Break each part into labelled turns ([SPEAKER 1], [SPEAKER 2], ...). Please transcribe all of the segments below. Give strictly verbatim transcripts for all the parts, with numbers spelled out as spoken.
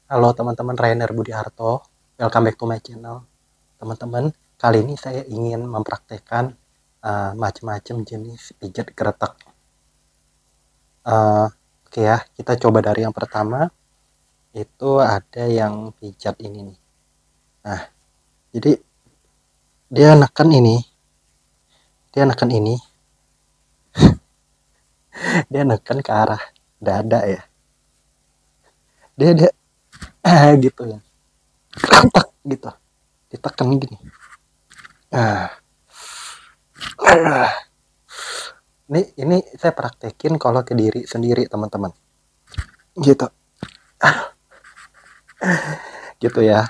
[SPEAKER 1] Halo teman-teman, Rainer Budiharto, welcome back to my channel. Teman-teman, kali ini saya ingin mempraktekkan uh, macam-macam jenis pijat geretak. Uh, Oke ya, kita coba dari yang pertama. Itu ada yang pijat ini nih. Nah, jadi dia neken ini, dia neken ini, dia neken ke arah dada ya. Dia dia gitu ya, tak gitu, ditekan gini. Nah, ini ini saya praktekin kalau ke diri sendiri teman-teman. Gitu, gitu ya.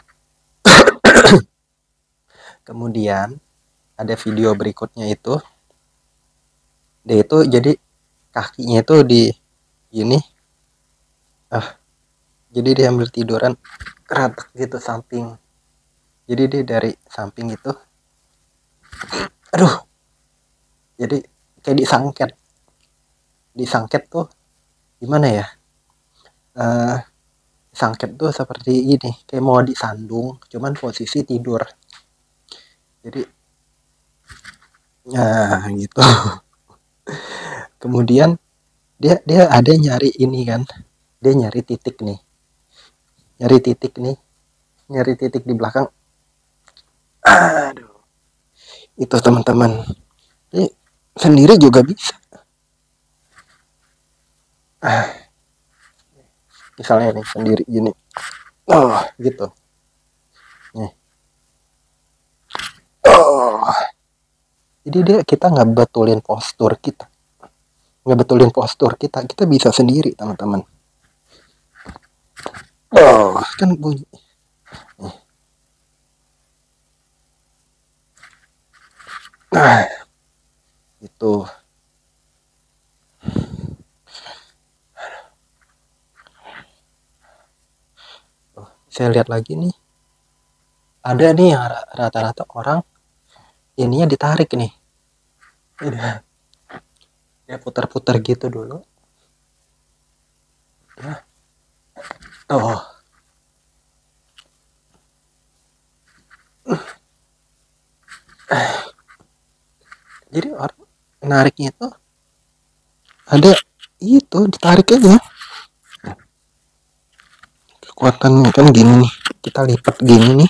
[SPEAKER 1] Kemudian ada video berikutnya itu, dia itu jadi kakinya itu di gini, ah jadi dia ambil tiduran ratak gitu samping, jadi dia dari samping itu, aduh, jadi kayak disangket, disangket tuh gimana ya, uh, sangket tuh seperti ini, kayak mau disandung, cuman posisi tidur, jadi nah gitu. Kemudian dia dia ada nyari ini kan, dia nyari titik nih, nyari titik nih, nyari titik di belakang. Aduh, itu teman-teman. Ini sendiri juga bisa. Ah, misalnya nih sendiri gini. Oh, gitu. Nih. Oh. Jadi dia kita nggak betulin postur kita. Nggak betulin postur kita. Kita bisa sendiri, teman-teman. Oh, kan bunyi. Nih. Nah, itu. Oh, saya lihat lagi nih. Ada nih yang rata-rata orang ininya ditarik nih. Dia putar-putar gitu dulu. Ya. Oh. Jadi orang nariknya itu ada itu ditarik aja. Kekuatannya kan gini nih, kita lipat gini nih.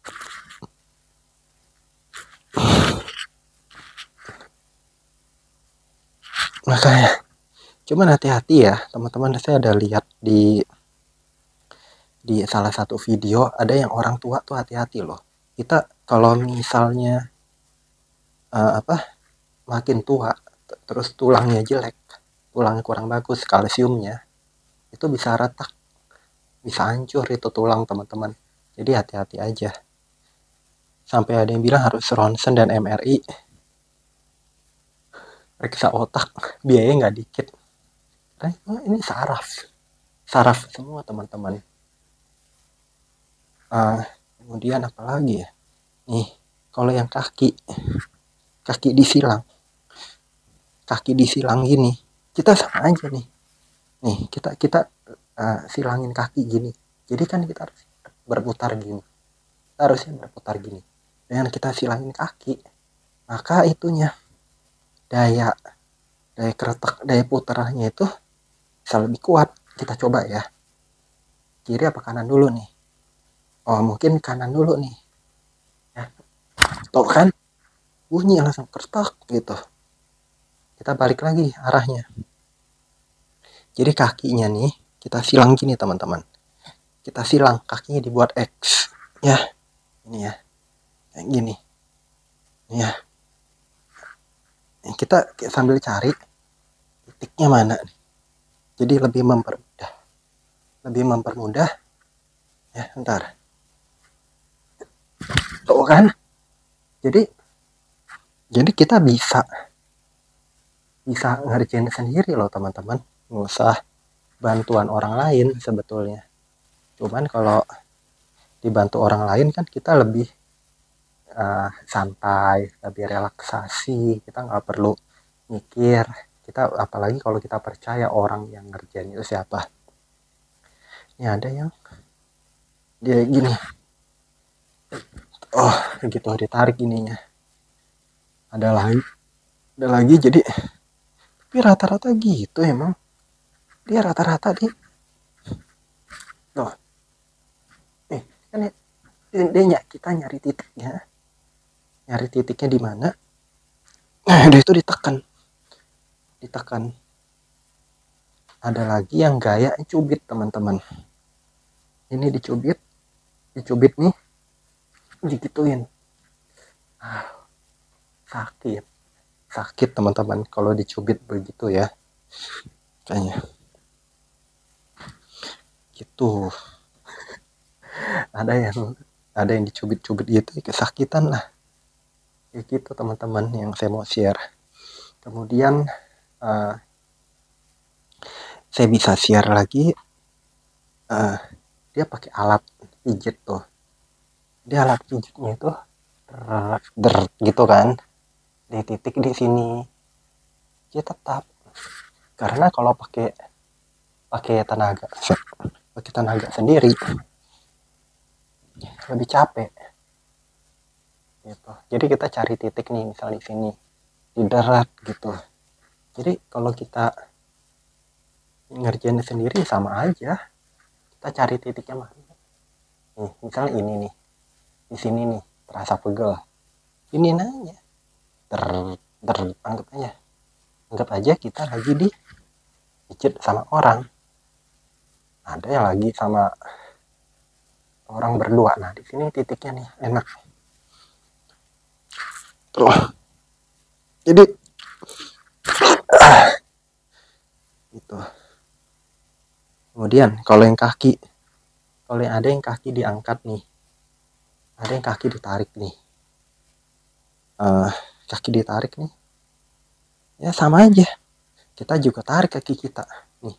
[SPEAKER 1] Makanya cuman hati-hati ya teman-teman, saya ada lihat di di salah satu video ada yang orang tua tuh hati-hati loh. Kita kalau misalnya uh, apa makin tua terus tulangnya jelek, tulangnya kurang bagus, kalsiumnya itu bisa retak, bisa hancur itu tulang teman-teman. Jadi hati-hati aja. Sampai ada yang bilang harus ronsen dan M R I, periksa otak, biayanya nggak dikit. Nah, ini saraf, saraf semua teman-teman. Uh, kemudian apalagi ya? Nih, kalau yang kaki, kaki disilang, kaki disilang gini, kita sama aja nih. Nih, kita kita uh, silangin kaki gini. Jadi kan kita harus berputar gini. Kita harusnya berputar gini. Dengan kita silangin kaki, maka itunya daya daya keretak, daya putarnya itu bisa lebih kuat. Kita coba ya. Kiri apa kanan dulu nih? Oh, mungkin kanan dulu nih. Ya. Tuh kan bunyi langsung kertak gitu. Kita balik lagi arahnya. Jadi kakinya nih kita silang gini teman-teman. Kita silang kakinya dibuat X. Ya, ini ya, kayak gini. Ya, kita sambil cari titiknya mana nih. Jadi lebih mempermudah, lebih mempermudah. Ya, bentar. Tuh kan. Jadi, jadi kita bisa, bisa ngerjain sendiri loh teman-teman. Nggak usah bantuan orang lain sebetulnya. Cuman kalau dibantu orang lain kan kita lebih uh, santai, lebih relaksasi, kita nggak perlu mikir. Kita apalagi kalau kita percaya orang yang ngerjain itu siapa. Ini ada yang dia gini, oh gitu ditarik ininya, ada lagi ada lagi jadi tapi rata-rata gitu emang dia rata-rata di loh nih kan dia, dia kita nyari titiknya nyari titiknya di mana, nah dia itu ditekan ditekan ada lagi yang gaya cubit teman-teman, ini dicubit dicubit nih digituin, ah, sakit sakit teman-teman kalau dicubit begitu ya kayaknya gitu. Ada yang ada yang dicubit-cubit gitu kesakitan lah kayak gitu teman-teman yang saya mau share. Kemudian uh, saya bisa share lagi, uh, dia pakai alat pijit tuh, dia alat pijitnya itu der, der gitu kan di titik di sini dia tetap, karena kalau pakai pakai tenaga pakai tenaga sendiri lebih capek gitu. Jadi kita cari titik nih misal di sini di darat gitu, jadi kalau kita ngerjain sendiri sama aja, kita cari titiknya mana nih misal ini nih di sini nih terasa pegel, ini nanya ter ter anggap aja anggap aja kita lagi di pijit sama orang, ada yang lagi sama orang berdua, nah di sini titiknya nih enak tuh jadi ah, gitu. Kemudian kalau yang kaki, kalau yang ada yang kaki diangkat nih, ada yang kaki ditarik nih, uh, kaki ditarik nih ya sama aja, kita juga tarik kaki kita nih,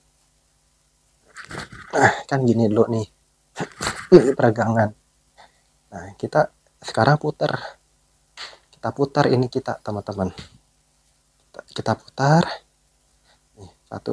[SPEAKER 1] nah kan gini dulu nih ini peregangan, nah kita sekarang putar kita putar ini kita teman-teman kita, kita putar nih satu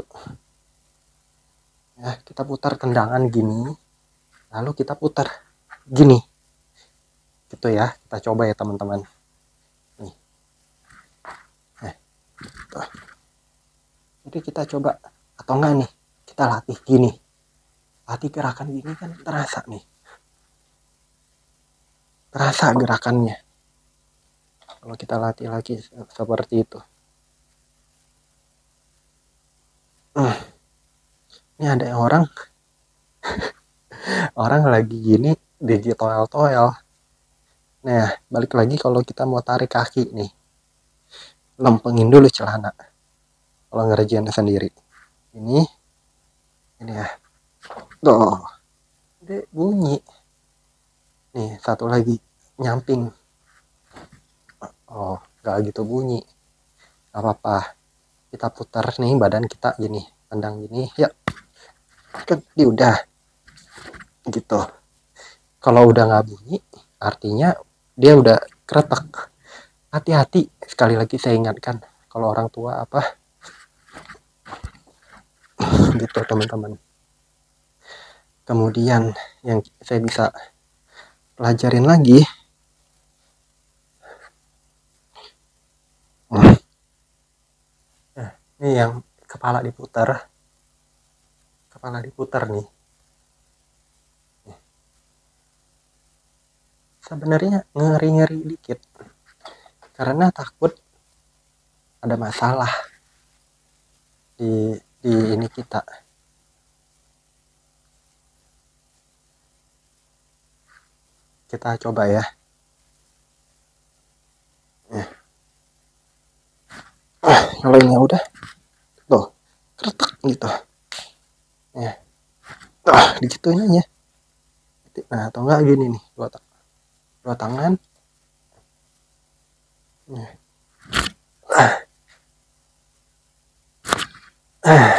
[SPEAKER 1] ya, kita putar tendangan gini lalu kita putar gini gitu ya, kita coba ya teman-teman nih eh, tuh. Jadi kita coba atau enggak nih kita latih gini, latih gerakan gini kan terasa nih, terasa gerakannya kalau kita latih lagi seperti itu. hmm. Ini ada orang orang lagi gini digital toel. Nah balik lagi kalau kita mau tarik kaki nih, lempengin dulu celana kalau ngerjain sendiri ini ini ya tuh dia bunyi nih, satu lagi nyamping, oh gak gitu bunyi, gak apa-apa kita putar nih badan kita gini tendang gini ya kan dia udah gitu. Kalau udah nggak bunyi artinya dia udah keretak, hati-hati sekali lagi saya ingatkan kalau orang tua apa gitu teman-teman. Kemudian yang saya bisa pelajarin lagi, nah, ini yang kepala diputar kepala diputar nih, sebenarnya ngeri-ngeri dikit karena takut ada masalah di di ini kita. Kita coba ya. Nah, ah, kalau ini udah tuh keretak gitu ya, ah digituin aja. Nah atau enggak gini nih, dua, dua tangan nah. ah. Ah.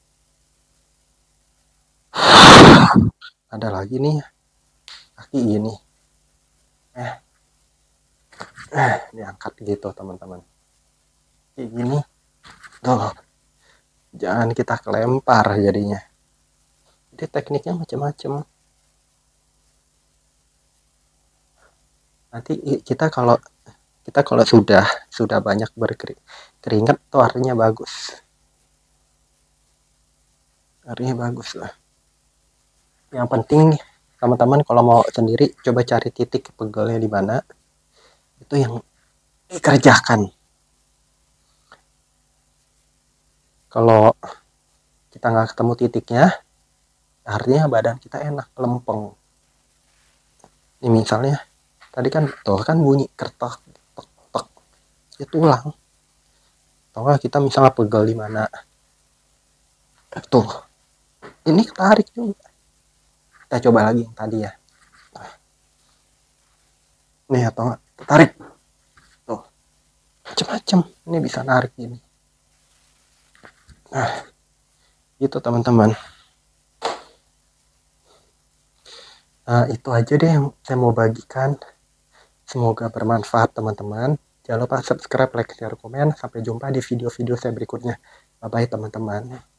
[SPEAKER 1] Ada lagi nih kaki gini eh eh diangkat gitu teman-teman kayak gini tuh, jangan kita kelempar jadinya. Jadi tekniknya macam-macam Nanti kita kalau kita kalau sudah sudah banyak berkeringat tuh artinya bagus. Artinya bagus lah. Yang penting teman-teman kalau mau sendiri coba cari titik pegelnya di mana. Itu yang dikerjakan. Kalau kita nggak ketemu titiknya, artinya badan kita enak, lempeng. Ini misalnya tadi kan tuh kan bunyi kertok tok tok itu tulang. Atau kita misalnya pegel di mana, tuh ini tarik juga. Kita coba lagi yang tadi ya. Nih atau enggak tarik, tuh macam-macam. Ini bisa narik gini. Nah, itu teman-teman. Nah, itu aja deh yang saya mau bagikan. Semoga bermanfaat teman-teman. Jangan lupa subscribe, like, share, komen. Sampai jumpa di video-video saya berikutnya. Bye-bye teman-teman.